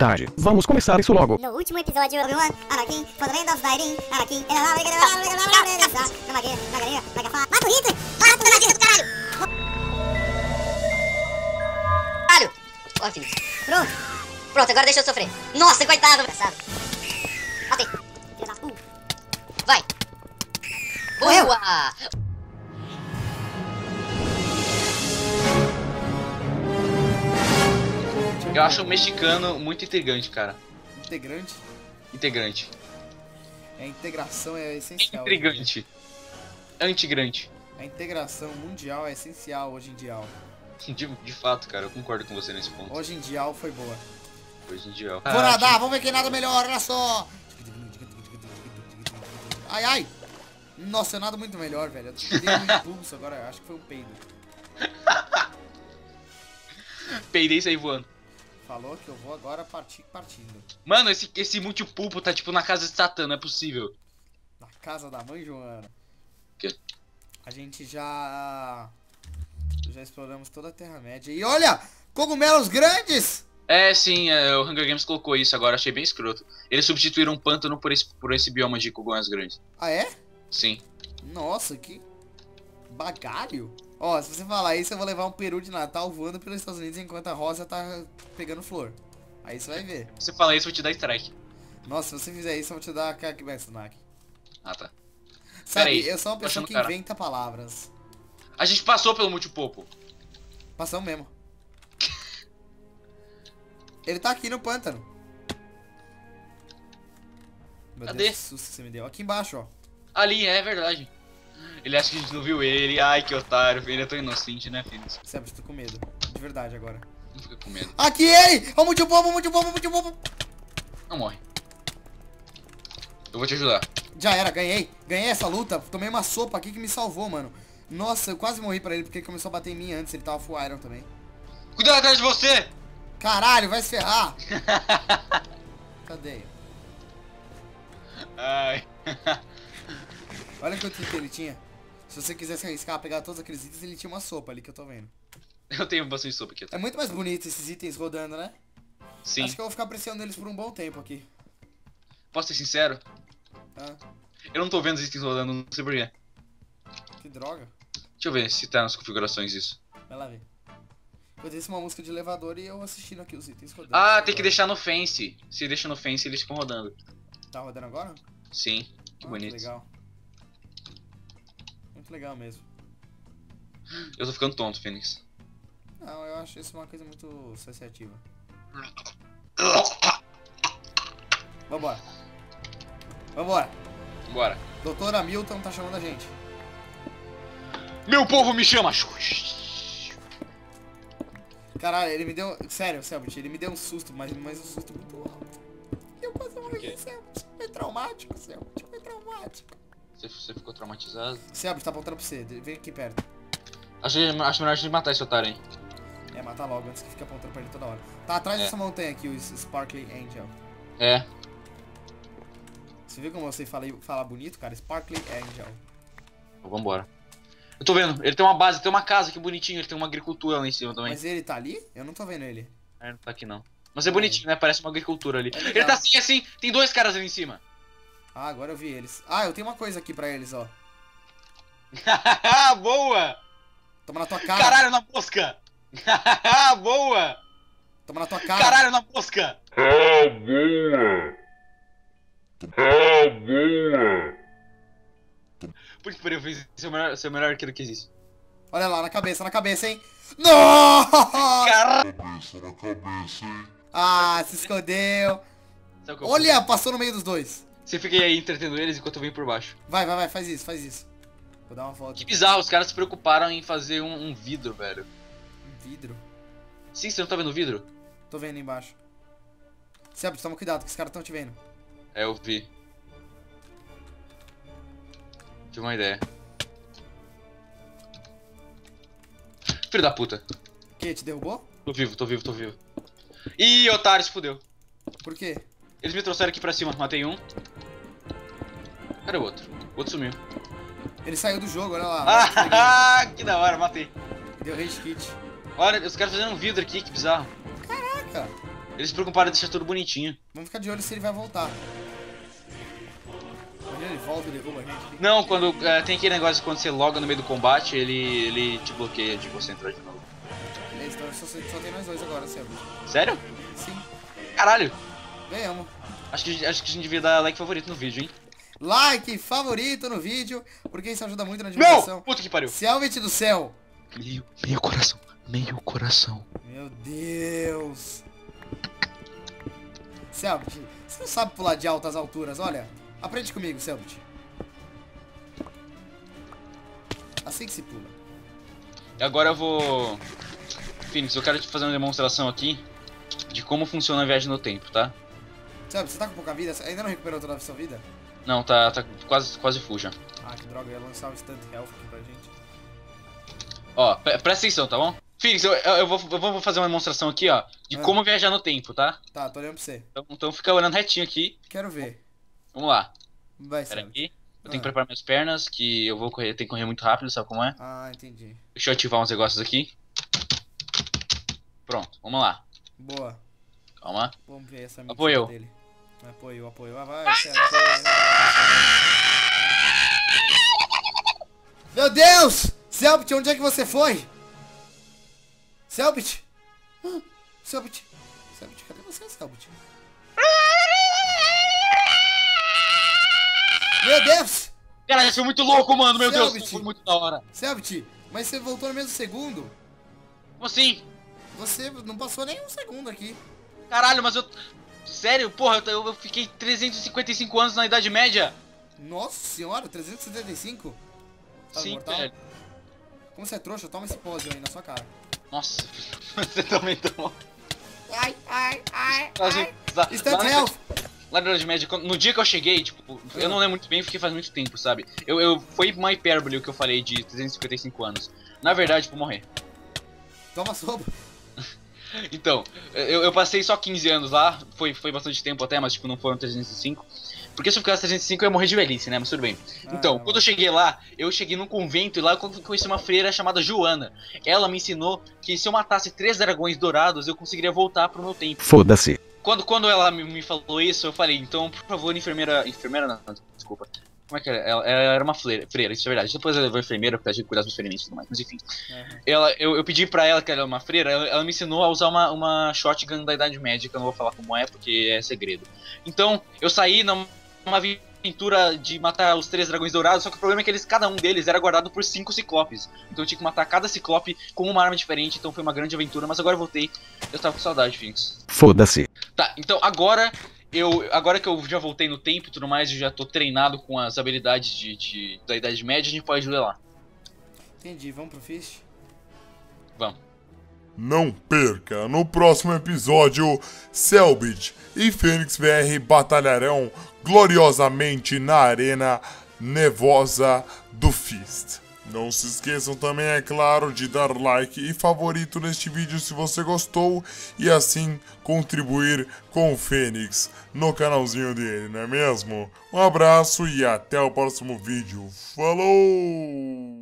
atividade. Vamos começar isso logo. No último episódio, Obi-Wan, Anakin, for the land of Snyder, Anakin, mata o Hitler! Mata o nazista do caralho! Caralho! Ó, filho. Pronto. Pronto, agora deixa eu sofrer. Nossa, coitado. Engraçado. Matei. Filho da puta. Vai. Boa! Eu acho o mexicano muito integrante, cara. Integrante? Integrante. A integração é essencial. Intrigante. Antigrante. A integração mundial é essencial hoje em dia. De fato, cara, eu concordo com você nesse ponto. Hoje em dia foi boa. Hoje em dia. Vou nadar, vamos ver quem nada melhor, olha só. Ai, ai. Nossa, eu nado muito melhor, velho. Eu dei um impulso agora, acho que foi um peido. Peidei e saí voando. Falou que eu vou agora partindo. Mano, esse multipulpo tá tipo na casa de Satã, não é possível. Na casa da mãe Joana. Que? A gente já exploramos toda a Terra-média. E olha! Cogumelos grandes! É, sim, o Hunger Games colocou isso agora, achei bem escroto. Eles substituíram um pântano por esse bioma de cogumelos grandes. Ah, é? Sim. Nossa, que bagalho. Ó, se você falar isso, eu vou levar um peru de Natal voando pelos Estados Unidos enquanto a Rosa tá pegando flor. Aí você vai ver. Se você falar isso, eu vou te dar strike. Nossa, se você fizer isso, eu vou te dar kickback, Snack. Ah, tá. Sabe, Peraí, eu sou uma pessoa que inventa palavras. A gente passou pelo multipulpo. Passamos mesmo. Ele tá aqui no pântano. Meu Cadê? Deus, que susto que você me deu. Aqui embaixo, ó. Ali, é verdade. Ele acha que a gente não viu ele. Ai, que otário. Ele é tão inocente, né, Phoenix? Sério, tô com medo. De verdade agora. Não fica com medo. Aqui ele! Ó, muito bobo, muito bobo, muito bobo. Não morre. Eu vou te ajudar. Já era, ganhei. Ganhei essa luta. Tomei uma sopa aqui que me salvou, mano. Nossa, eu quase morri pra ele porque ele começou a bater em mim antes. Ele tava full iron também. Cuidado atrás de você! Caralho, vai se ferrar. Cadê? Ai. Olha quanto item ele tinha. Se você quisesse arriscar pegar todos aqueles itens, ele tinha uma sopa ali que eu tô vendo. Eu tenho bastante sopa aqui. É muito mais bonito esses itens rodando, né? Sim. Acho que eu vou ficar apreciando eles por um bom tempo aqui. Posso ser sincero? Ah, Eu não tô vendo os itens rodando, não sei porquê. que droga. Deixa eu ver se tá nas configurações isso. Vai lá ver. Eu disse uma música de elevador e eu assistindo aqui os itens rodando. Ah, tem que deixar no Fence. Se deixa no Fence, eles ficam rodando. Tá rodando agora? Sim, que bonito. Que legal. Muito legal mesmo. Eu tô ficando tonto, Phoenix. Não, eu acho isso uma coisa muito associativa. Vambora. Vambora. Bora. Doutor Hamilton tá chamando a gente. Meu povo me chama! Caralho, ele me deu... Sério, Selbit, ele me deu um susto, mas um susto muito alto. Eu quase morri, Selbit. Foi traumático, Selbit. Foi traumático. Você ficou traumatizado? Selbit, tá apontando pra você. Vem aqui perto. Acho melhor a gente matar esse otário, hein? É, matar logo, antes que fique apontando pra ele toda hora. Tá atrás dessa montanha aqui, o Sparkly Angel. É. Você viu como eu sei falar bonito, cara? Sparkly Angel. Vambora. Eu tô vendo, ele tem uma base, tem uma casa, que bonitinho, ele tem uma agricultura lá em cima também. Mas ele tá ali? Eu não tô vendo ele. É, não tá aqui não. Mas é bonitinho, né? Parece uma agricultura ali. É Ele tá assim, tem dois caras ali em cima. Ah, agora eu vi eles. Ah, eu tenho uma coisa aqui pra eles, ó. Boa! Toma na tua cara. Caralho, na mosca! Boa! Toma na tua cara. Caralho, na mosca! Boa! Boa! Por que pariu, fez seu melhor arqueiro que existe. Olha lá, na cabeça, hein? Não! Caralho! Cabeça na cabeça, hein? Ah, se escondeu. Sabe o que eu Olha, passou no meio dos dois. Você fica aí entretendo eles enquanto eu venho por baixo. Vai, faz isso. Vou dar uma volta. Que bizarro, os caras se preocuparam em fazer um vidro, velho. Um vidro. Sim, você não tá vendo o vidro? Tô vendo embaixo. Selbit, toma cuidado, que os caras estão te vendo. É, eu vi. Tive uma ideia. Filho da puta. O que? Te derrubou? Tô vivo. Ih, otário, se fudeu. Por quê? Eles me trouxeram aqui pra cima, matei um. Cadê o outro? O outro sumiu. Ele saiu do jogo, olha lá. Ah, que da hora, matei. Deu rage kit. Olha, os caras fazendo um vidro aqui, que bizarro. Caraca. Eles se preocuparam em deixar tudo bonitinho. Vamos ficar de olho se ele vai voltar. Imagina ele volta e derruba a gente. Não, quando tem aquele negócio de quando você loga no meio do combate, ele te bloqueia de você entrar de novo. Beleza, então só tem nós dois agora, Selbit. Sério? Sim, Caralho! ganhamos. Acho que a gente devia dar like favorito no vídeo, hein? Like, favorito no vídeo, porque isso ajuda muito na Não! divulgação. Puta que pariu! Selbit do céu. Meio coração. Meio coração. Meu Deus. Selbit, você não sabe pular de altas alturas, olha. Aprende comigo, Selbit. Assim que se pula. E agora eu vou... Phoenix, eu quero te fazer uma demonstração aqui de como funciona a viagem no tempo, tá? Selbit, você tá com pouca vida? Você ainda não recuperou toda a sua vida? Não, tá quase full já. Ah, que droga, eu ia lançar o Instant Health aqui pra gente. Ó, presta atenção, tá bom? Phoenix, eu vou fazer uma demonstração aqui, ó, de como viajar no tempo, tá? Tá, tô olhando pra você. Então fica olhando retinho aqui. Quero ver. Vamos lá. Vai, Pera Selbit. aí. Eu tenho que preparar minhas pernas, que eu vou correr, tenho que correr muito rápido, sabe como é? Ah, entendi. Deixa eu ativar uns negócios aqui. Pronto, vamos lá. Boa. Calma. Vamos ver essa Apoiou. dele. Apoiou. Ah, vai, Selbit. Meu Deus! Selbit, onde é que você foi? Selbit! Selbit, cadê você, Selbit? Meu Deus! Cara, isso foi muito louco, mano, meu Deus, Selbit. foi muito da hora. Selbit, mas você voltou no mesmo segundo? Como assim? Você não passou nem um segundo aqui. Caralho, mas eu... Sério, porra, eu fiquei 355 anos na Idade Média. Nossa senhora, 375? Tá Sim, mortal? velho. Como você é trouxa, toma esse pose aí na sua cara. Nossa, você também tomou. Ai. Instant Instant Health! Lá na Idade Média, no dia que eu cheguei, tipo, eu não lembro muito bem porque faz muito tempo, sabe? Foi uma hipérbole o que eu falei de 355 anos. Na verdade, tipo, morrer. Toma sopa. Então, eu passei só 15 anos lá, foi bastante tempo até, mas tipo, não foram 305. Porque se eu ficasse 305 eu ia morrer de velhice, né? Mas tudo bem. Então, quando eu cheguei lá, eu cheguei num convento e lá eu conheci uma freira chamada Joana. Ela me ensinou que se eu matasse 3 dragões dourados, eu conseguiria voltar pro meu tempo. Foda-se. Quando ela me falou isso, eu falei, então, por favor, enfermeira... Enfermeira não, desculpa. Como é que era? Ela era uma freira, isso é verdade. Depois ela levou enfermeira pra cuidar dos ferimentos e tudo mais, mas enfim. Eu pedi pra ela que ela é uma freira, ela me ensinou a usar uma shotgun da Idade Média, que eu não vou falar como é, porque é segredo. Então, eu saí numa aventura de matar os 3 dragões dourados, só que o problema é que cada um deles era guardado por 5 ciclopes. Então eu tinha que matar cada ciclope com uma arma diferente, então foi uma grande aventura, mas agora eu voltei. Eu tava com saudade, Phoenix. Foda-se. Tá, então agora que eu já voltei no tempo e tudo mais, eu já tô treinado com as habilidades da Idade Média, a gente pode duelar. Entendi, vamos pro Fist? Vamos. Não perca, no próximo episódio, Selbit e Fênix VR batalharão gloriosamente na arena nevosa do Fist. Não se esqueçam também, é claro, de dar like e favorito neste vídeo se você gostou e assim contribuir com o Fênix no canalzinho dele, não é mesmo? Um abraço e até o próximo vídeo. Falou!